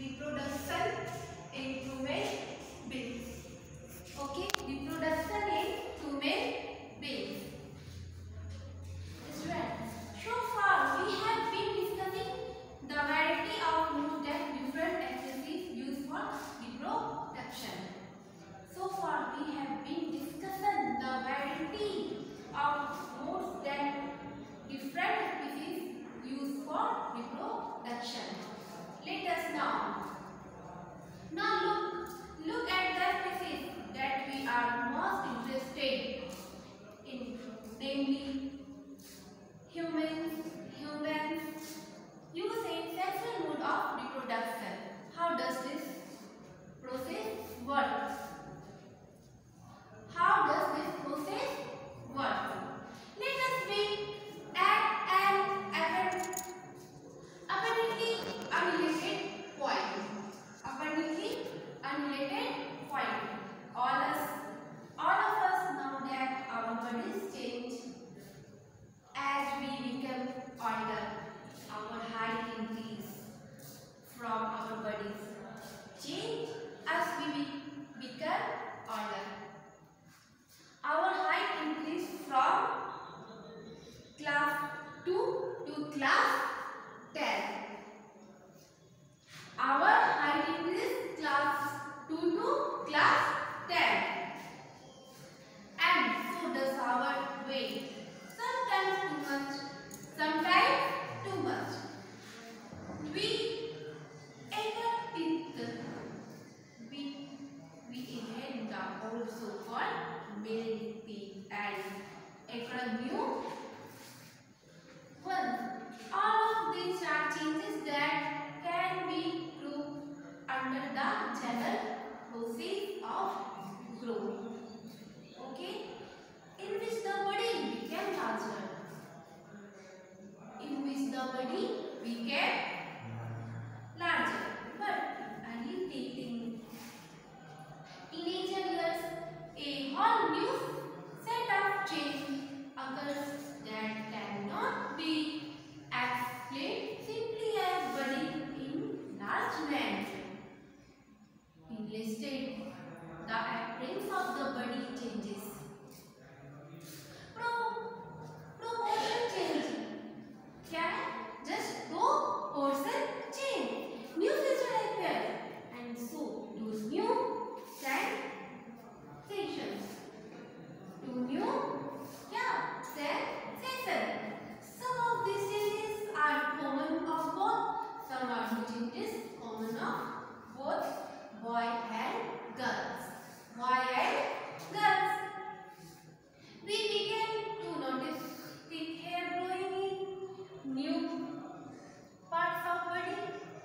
reproduction in female beings. Okay, reproduction in female beings. Students, so far we have been discussing the variety of modes that different accessories used for reproduction. So far we have been discussing the variety of modes that different species use for reproduction. Let us now look at the species that we are most interested in, namely humans use a sexual mode of reproduction. How does this process work? How does this process work? Let us be at an apparently unrelated point. Apparently unrelated point. All of us know that our bodies change as we become older. Our height increase from our bodies change as we become older. Our height increase from class 2 to class 10. Our height increase class 2 to class 10. And so does our weight. Sometimes too much, sometimes too much. We inherit the old so-called millennium and acquire new ones. All of these are changes that can be grouped under the general process of growth. Okay, in which the body became larger. In which the body became larger. But early teenager years, a whole new set of change occurs that cannot be explained simply as body enlargement. Enlisted, the appearance of the body changes. Proportion change. क्या है? Just proportion change. New feature appear, and so those new sensations. To new sensation. Some of these changes are common of both. Some are changes common of both boy and girls. Boy and girls. We began to notice thick hair growing in new parts of body.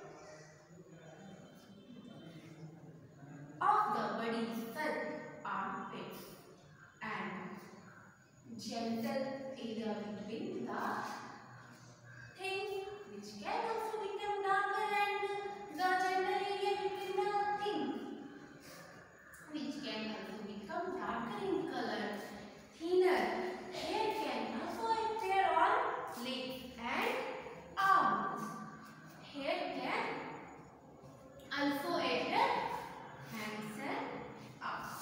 Of the body such armpits and gentle area between the things, which can also become darker, and the gentle area between the things, which can also become darker in color. Thinner hair can also appear on legs and arms. Hair can also appear hands and arms,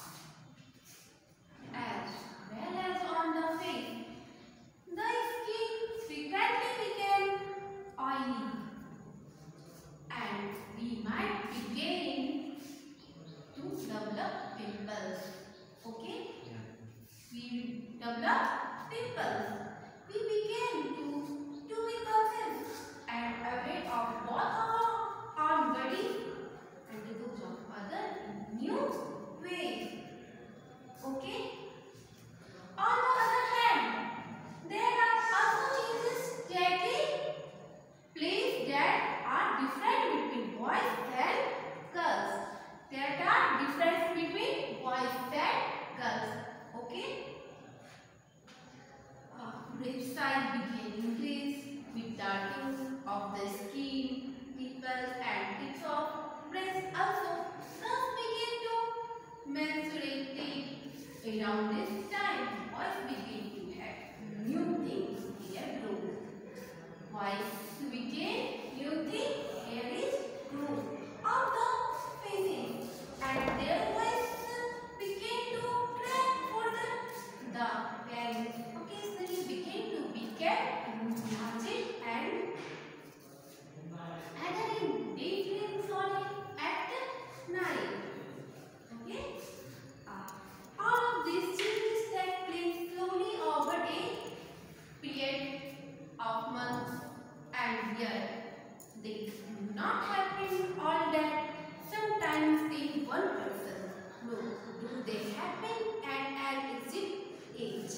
as well as on the face. The skin frequently became oily, and we might begin to develop pimples. Okay? We develop pimples. We begin to be confused and aware of both our body and those of other new ways. Okay? On the other hand, there are also changes taking place that are different between boys and girls. There are differences between boys and girls. Okay? Breast size began increase with darkening of the skin, nipples and tips of breast also. Girls begin to menstruate around this time. Boys begin to have new things hair grow. Boys begin new things hair is grow. happen at an exact age.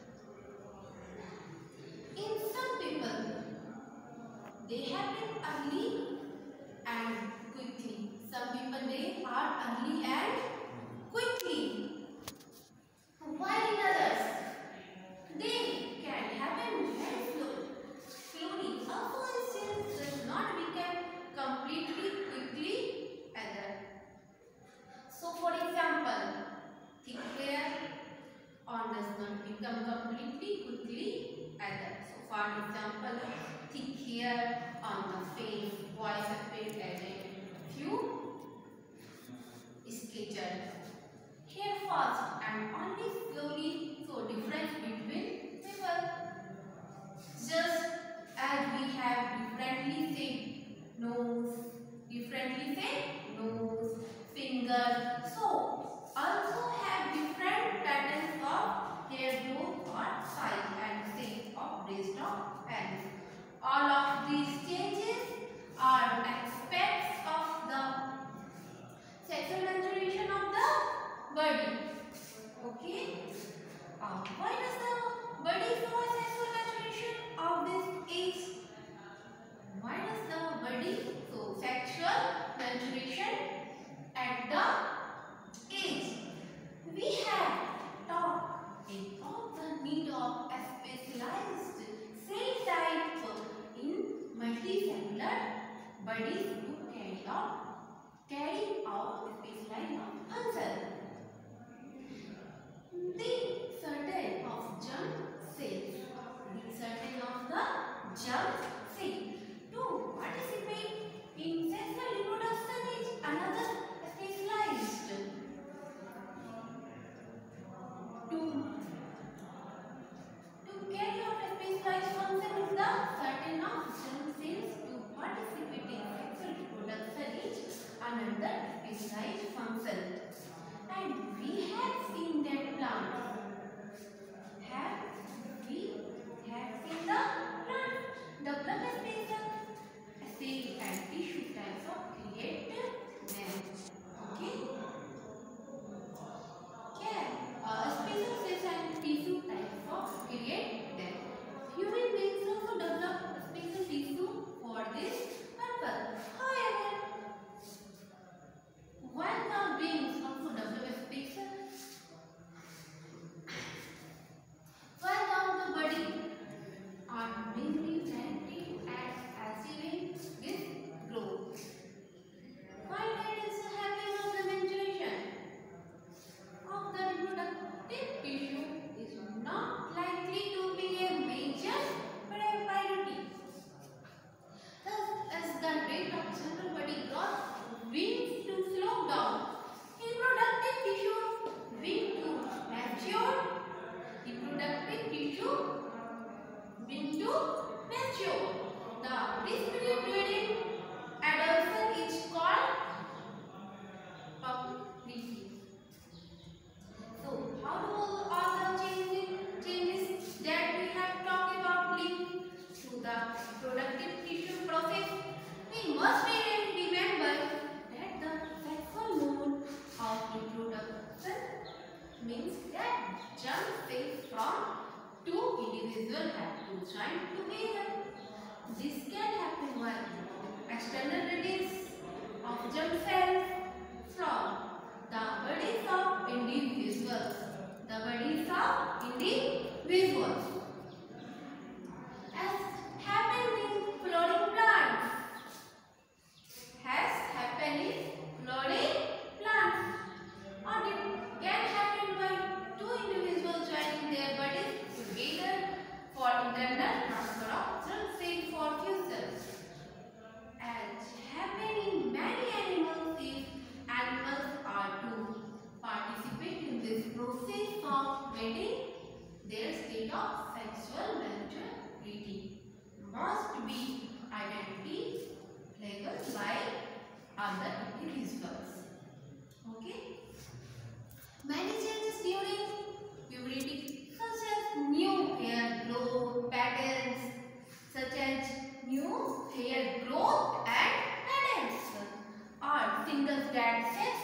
In some people, they happen early and quickly. Some people they are early and quickly. While in others, they can happen very slowly. For instance, does not become completely quickly either. So, for example, thick hair on does not become completely quickly either. So, for example, thick hair on the face, voice appeared as a few sketches. Hair fast and only slowly, so difference between people. Just as we have differently shaped nose, finger, so also have different patterns of hair growth or size and shape of based on parents. All of these changes are aspects of the sexual maturation of the body. Okay. Why does the body show sexual maturation of this age? Why does the body show sexual maturation at the age? We have talked about the need of a specialized cell type in multicellular bodies to carry out specialized function. The certain of germ cells. To participate in sexual reproduction is another specialized. To carry out a specialized function is the certain of germ cells. To participate in sexual reproduction is another specialized function. And we have seen that plants. Develop a special cell and tissue types of create them. Okay? Special cells and tissue types of create them. Human beings also develop special tissue for this purpose. However, while the beings also develop a special the body are mainly directed at achieving this growth. While that is happening of the maturation of the reproductive tissue is not likely to be a major priority. Thus, as the rate of general body growth begins to slow down, reproductive tissue begins to mature. Reproductive tissue begin to mature. This period during adolescence is called puberty. So, how do all the changes that we have talked about lead to the reproductive tissue process? We must remember that the sexual mode of reproduction means that germ cells from two individuals have to join together. This can happen while external release of germ cells from the bodies of individuals. As happened in flowering plants. Or it can happen by two individuals joining their bodies together for internal transfer of germ cells for fusion. As happen in many animals, if animals are to participate in this process of mating, their state of sexual maturity must be identifiable by other individuals. Okay? Many changes during puberty, such as new hair growth patterns, are signals that sex